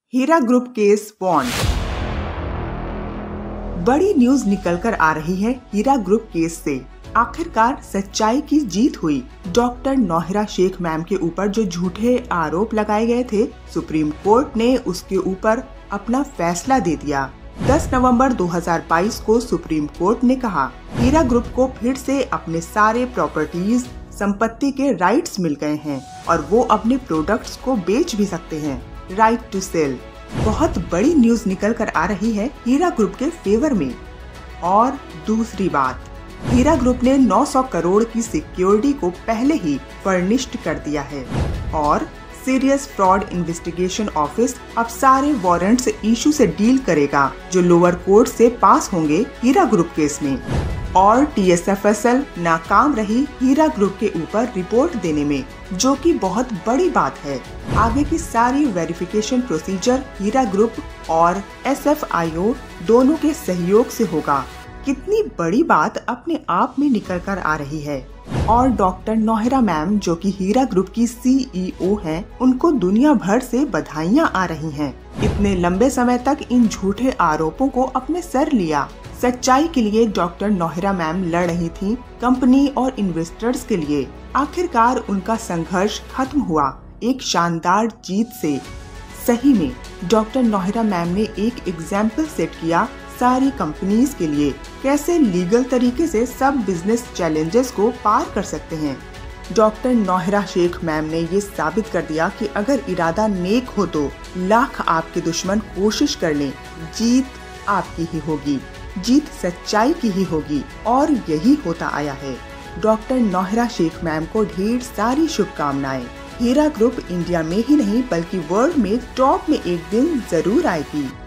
हीरा group case won. बड़ी news निकलकर आ रही है हीरा ग्रुप केस से। आखिरकार सच्चाई की जीत हुई। डॉक्टर नौहरा शेख मैम के ऊपर जो झूठे आरोप लगाए गए थे, सुप्रीम कोर्ट ने उसके ऊपर अपना फैसला दे दिया। 10 नवंबर 2022 को सुप्रीम कोर्ट ने कहा, हीरा ग्रुप को फिर से अपने सारे प्रॉपर्टीज संपत्ति के राइट्स मिल गए हैं और वो अपने प्रोडक्ट्स को बेच भी सकते हैं। Right to sell. बहुत बड़ी न्यूज निकल कर आ रही है हीरा ग्रुप के फेवर में। और दूसरी बात, हीरा ग्रुप ने 900 करोड़ की सिक्योरिटी को पहले ही फर्निश्ड कर दिया है और सीरियस फ्रॉड इन्वेस्टिगेशन ऑफिस अब सारे वारंट्स इशू से डील करेगा जो लोअर कोर्ट से पास होंगे हीरा ग्रुप केस में। और TSFSL नाकाम रही हीरा ग्रुप के ऊपर रिपोर्ट देने में, जो कि बहुत बड़ी बात है। आगे की सारी वेरिफिकेशन प्रोसीजर हीरा ग्रुप और SFIO दोनों के सहयोग से होगा। कितनी बड़ी बात अपने आप में निकल कर आ रही है। और डॉक्टर नौहरा मैम जो कि हीरा ग्रुप की CEO हैं, उनको दुनिया भर से बधाइयाँ आ रही हैं। इतने लंबे समय तक इन झूठे आरोपों को अपने सर लिया। सच्चाई के लिए डॉक्टर नौहरा मैम लड़ रही थी कंपनी और इन्वेस्टर्स के लिए। आखिरकार उनका संघर्ष खत्म हुआ एक शानदार जीत से। सही में डॉक्टर नौहरा मैम ने एक एग्जाम्पल सेट किया सारी कंपनीज के लिए, कैसे लीगल तरीके से सब बिजनेस चैलेंजेस को पार कर सकते हैं। डॉक्टर नौहरा शेख मैम ने ये साबित कर दिया कि अगर इरादा नेक हो तो लाख आपके दुश्मन कोशिश कर लें, जीत आपकी ही होगी। जीत सच्चाई की ही होगी और यही होता आया है। डॉक्टर नौहरा शेख मैम को ढेर सारी शुभकामनाएं। हीरा ग्रुप इंडिया में ही नहीं बल्कि वर्ल्ड में टॉप में एक दिन जरूर आएगी।